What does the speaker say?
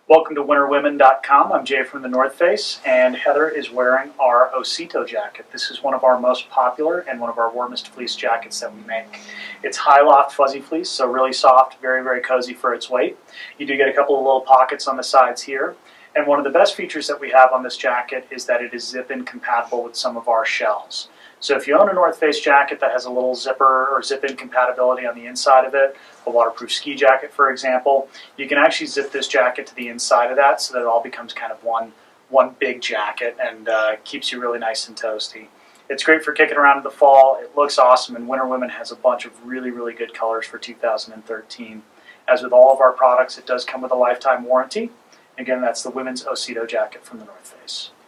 Welcome to winterwomen.com. I'm Jay from the North Face, and Heather is wearing our Osito jacket. This is one of our most popular and one of our warmest fleece jackets that we make. It's high loft fuzzy fleece, so really soft, very, very cozy for its weight. You do get a couple of little pockets on the sides here. And one of the best features that we have on this jacket is that it is zip-in compatible with some of our shells. So if you own a North Face jacket that has a little zipper or zip-in compatibility on the inside of it, a waterproof ski jacket for example, you can actually zip this jacket to the inside of that so that it all becomes kind of one big jacket and keeps you really nice and toasty. It's great for kicking around in the fall. It looks awesome, and Winter Women has a bunch of really, really good colors for 2013. As with all of our products, it does come with a lifetime warranty. Again, that's the women's Osito jacket from the North Face.